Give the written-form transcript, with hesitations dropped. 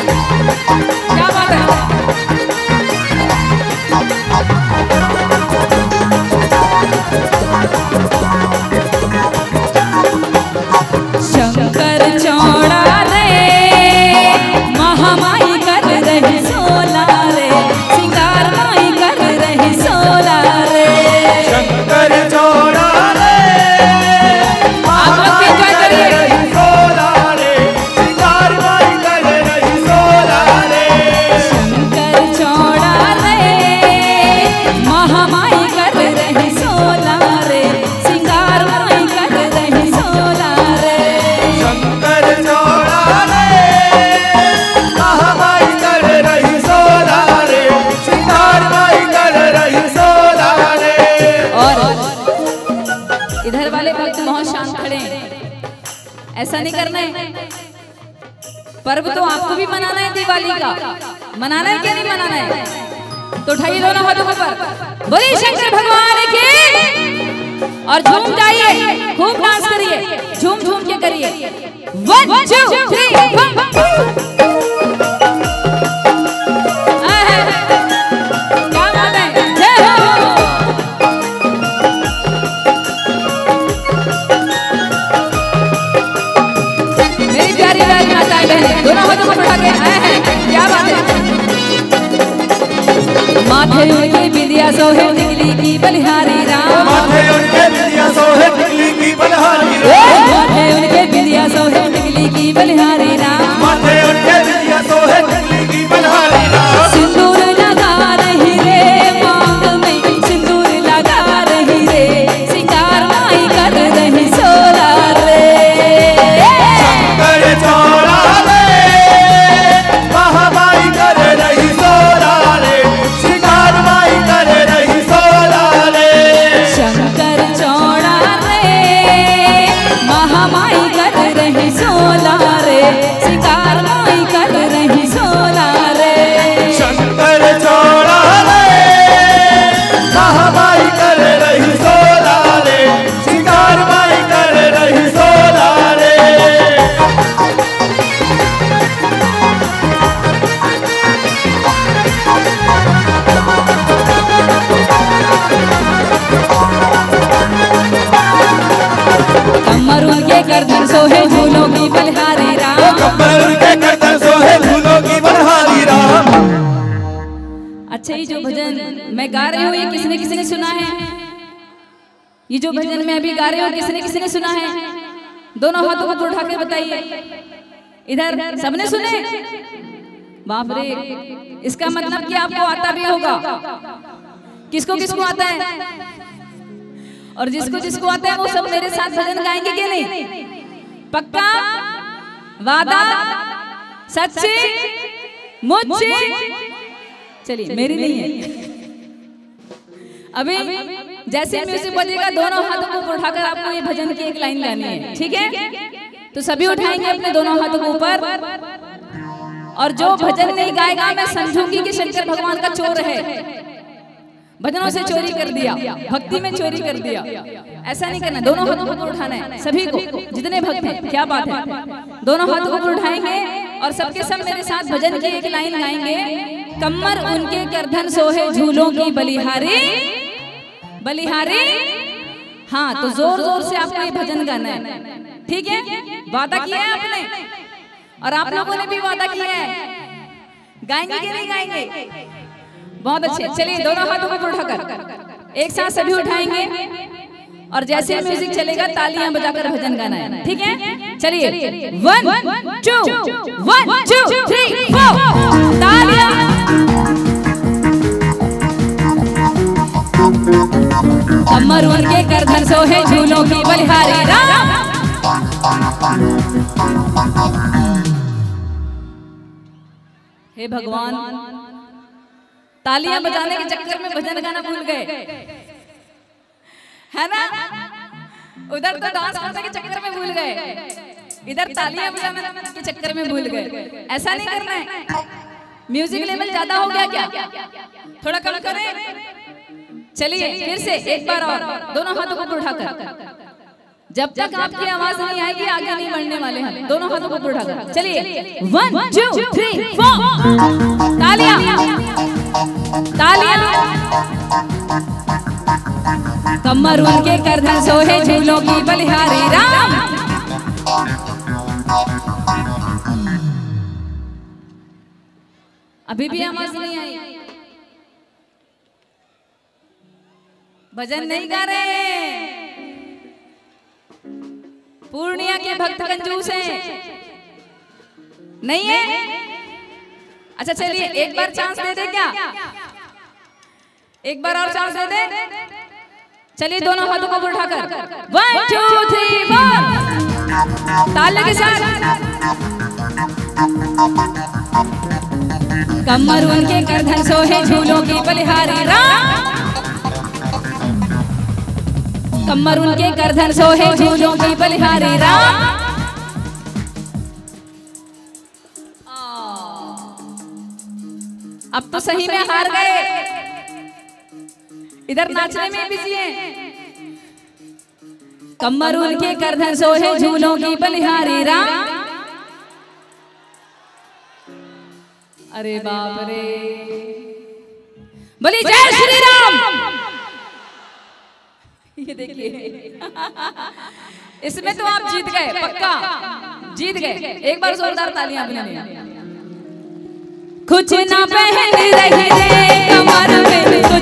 क्या बात है। शंकर चौड़ा रे महामाई कर रही सोला रे, सिंगार माई कर रही सोला रे। शंकर चौड़ा रे आप लोग भी एंजॉय करिए। सोला रे, सिंगार माई कर रही सोला रे। शंकर चौड़ा रे महामाई कर रही सोला रे, सिंगार माई कर रही सोला रे। शंकर चौड़ा रे महामाई कर रही सोला रे, सिंगार माई कर रही सोला रे। और इधर वाले भक्त बहुत शांत खड़े हैं, ऐसा नहीं करना है। पर्व तो आपको भी मनाना है, दिवाली का मनाना है क्या नहीं मनाना है? तो उठाइए दोनों हाथों को ऊपर, बोलिए शंकर भगवान की। और झूम जाइए, खूब डांस करिए, झूम झूम के करिए। 1 2 3 क्या बात है, जय हो। मेरी प्यारी प्यारी माताएं बहनें, दोनों हाथों को उठा के आए हैं, क्या बात है। माथे उनके बिंदिया सोहे टिकली की बलिहारी राम, माथे उनके बिंदिया सोहे टिकली की बलिहारी राम, माथे उनके बिंदिया सोहे टिकली की बलिहारी राम। माथे उनके बिंदिया सोहे टिकली की बलिहारी राम। सिंदूर लगा रही रे मांग में, सिंदूर लगा रही रे, सिंगार माई कर रही सोला रे। शंकर चौड़ा रे महामाई कर रही सोला रे, सिंगार माई कर रही सोला रे। शंकर चौड़ा रे महामाई कर रही सोला रे, सिंगार माई कर रही सोला रे। शंकर चौड़ा रे महामाई कर रही सोला रे, सिंगार माई कर रही सोला रे। कमर उनके गर्दन सोहे झूलों की बलिहारी राम, कमर उनके गर्दन सोहे झूलों की बलिहारी राम। अच्छा, ये जो भजन मैं गा रही हूँ, ये किसने ने सुना है? ये जो भजन मैं अभी गा रही हूँ, किसने सुना है? दोनों हाथों को उठा के बताइए। इधर सबने सुने? बाप रे, इसका मतलब कि आपको आता भी होगा। किसको किसको आता है? और जिसको जिसको आता है वो सब मेरे साथ भजन गाएंगे कि नहीं? पक्का वादा, सच्ची मुझसे? चलिए, मेरी नहीं है। अभी जैसे म्यूजिक बजेगा, दोनों हाथों को उठाकर आपको ये भजन की एक लाइन गानी है, ठीक है? तो सभी उठाएंगे अपने दोनों हाथों को ऊपर। और जो भजन नहीं गाएगा, मैं समझूंगी कि शंकर भगवान का चोर है, भजनों से चोरी कर दिया, भक्ति में चोरी कर दिया। ऐसा नहीं करना, दोनों हाथों को उठाना है सभी को, जितने भक्त हैं। क्या बात है, दोनों हाथों को उठाएंगे और सबके सब मेरे साथ भजन की एक लाइन गाएंगे। कमर उनके गर्दन सोहे झूलों की बलिहारी, बलिहारी। हाँ, तो जोर जोर से आपको ये भजन गाना है, ठीक है? वादा किया है आपने, और आप लोगों ने भी वादा किया है। गाएंगे कि नहीं गाएंगे? बहुत अच्छे। चलिए, दोनों हाथों को उठाकर एक साथ सभी उठाएंगे और जैसे म्यूजिक चलेगा तालियां बजाकर भजन गाना है, ठीक है? चलिए, 1 2 1 2 3 4 तालियां। कमर उनके गर्दन सोहे झूलों की बलिहारी राम। हे भगवान, तालियां बजाने के चक्कर में भजन गाना भूल गए, है ना? उधर तो डांस करने के चक्कर में भूल गए, इधर तालियां बजाने के चक्कर में भूल गए। ऐसा नहीं करना है। म्यूजिक लेवल ज्यादा हो गया क्या? थोड़ा कम करें। चलिए फिर से एक बार और, दोनों हाथों को उठाकर जब तक आपकी आवाज नहीं आएगी आगे नहीं बढ़ने वाले हैं। दोनों हाथों को ऊपर उठाकर चलिए 1 2 3 4 तालियां तालियां। कमर उनके करधन सोहे झूलों की बलिहारी राम। अभी भी आवाज नहीं आई, भजन नहीं गा रहे हैं। पूर्णिया के भक्त कंजूस हैं, नहीं है? अच्छा चलिए एक बार चांस दे दे क्या? एक बार और चांस दे दे। चलिए दोनों हाथों को उठाकर 1 2 3 4 तालियों के साथ। कमर उनके करधन सोहे झूलों की बलिहारी राम। कमर उनके करधन सोहे झूलों की बलिहारी राम। अब तो सही में हार गए, इधर नाचने में बिजी हैं। कमर उनके करधन सोहे झूलों की बलिहारी राम। अरे बाप रे, बोली जय श्री राम। ये देखिए इसमें तो आप जीत गए, पक्का जीत गए। एक बार जोरदार तालियां बजाइए। कुछ ना पहन रही रे कमर में